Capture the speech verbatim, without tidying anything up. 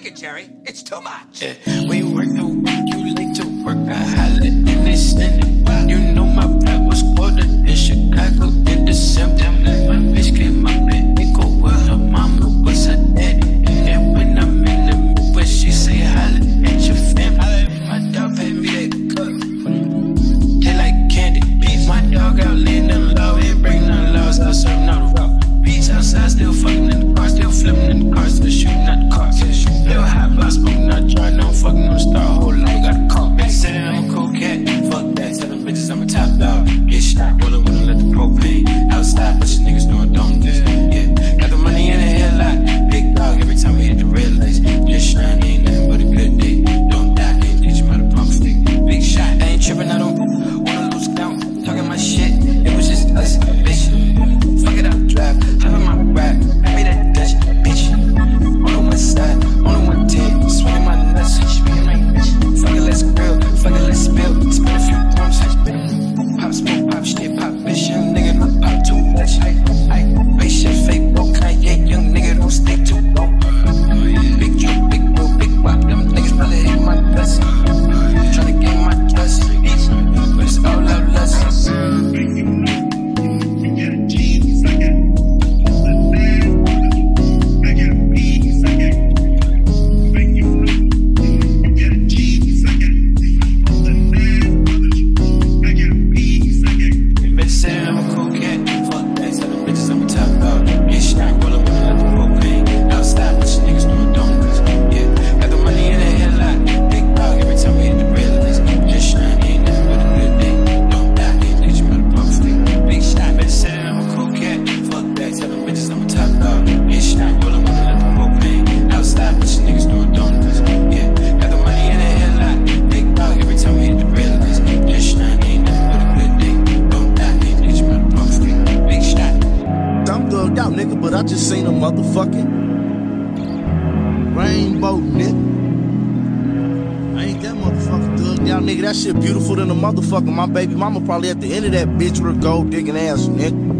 take it, Jerry. It's too much. Yeah. We work to work, you like to work. I holla and they send it. You know my rap was quartered in Chicago in December. My bitch came up and they go with her mama was her daddy. And when I'm in the mood, when she say holla at your family, my dog paid me that cup. They like candy. My dog out laying the law, ain't breaking the laws, out serving all the rock. Beach outside, still fucking in the car, still flipping in the car, still shooting at the car. Still hot box, smoking, not dry, now I'm fucking on the star, whole life got a call. Bitch said I'm a cool cat, fuck that, tell them bitches I'm a top dog. Get shot, rollin' with them, let the propane outside, but your niggas doing dumb this. Yeah, got the money in the headlock, big dog, every time we hit the red lights. Just shine, ain't nothing but a good day. Don't die, can't teach you how to pump stick. Big shot, I ain't tripping, I don't wanna lose count. Talking my shit, it was just us, bitch. Fuck it up, drive, hop in my rap, pay me that Dutch, bitch. On the west side, on the one ten, swinging my nuts, swinging my bitch. Fuck it, let's grill, fuck it, let's spill, spin a few drums, pop, smoke, pop, shit, pop, bitch, young nigga, don't pop too much. Ay, base shit, fake, woke, Kanye, young nigga, don't stay too low. Big joke, big bro, big wop, them niggas probably hate my guts. Tryna gain my trust, but it's all love, lust. I just seen a motherfucking rainbow, nigga. I ain't that motherfucking thugged out, nigga. That shit beautiful than a motherfucker. My baby mama probably at the end of that bitch with a gold digging ass, nigga.